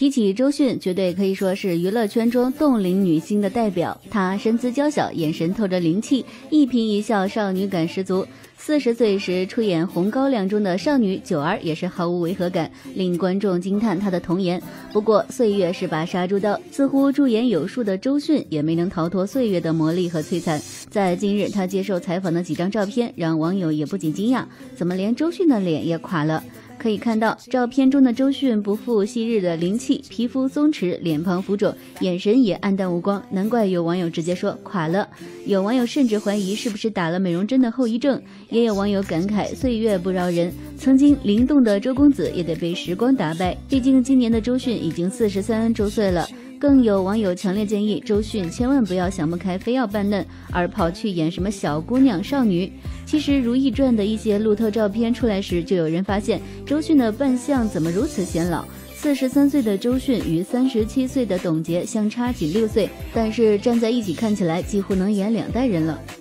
提起周迅，绝对可以说是娱乐圈中冻龄女星的代表。她身姿娇小，眼神透着灵气，一颦一笑少女感十足。40岁时出演《红高粱》中的少女九儿也是毫无违和感，令观众惊叹她的童颜。不过岁月是把杀猪刀，似乎驻颜有术的周迅也没能逃脱岁月的磨砺和摧残。在近日她接受采访的几张照片，让网友也不禁惊讶，怎么连周迅的脸也垮了？可以看到，照片中的周迅不复昔日的灵气，皮肤松弛，脸庞浮肿，眼神也黯淡无光，难怪有网友直接说垮了。有网友甚至怀疑是不是打了美容针的后遗症，也有网友感慨岁月不饶人，曾经灵动的周公子也得被时光打败，毕竟今年的周迅已经43周岁了。更有网友强烈建议周迅千万不要想不开非要扮嫩，而跑去演什么小姑娘少女。其实《如懿传》的一些路透照片出来时，就有人发现周迅的扮相怎么如此显老。43岁的周迅与37岁的董洁相差仅6岁，但是站在一起看起来几乎能演2代人了。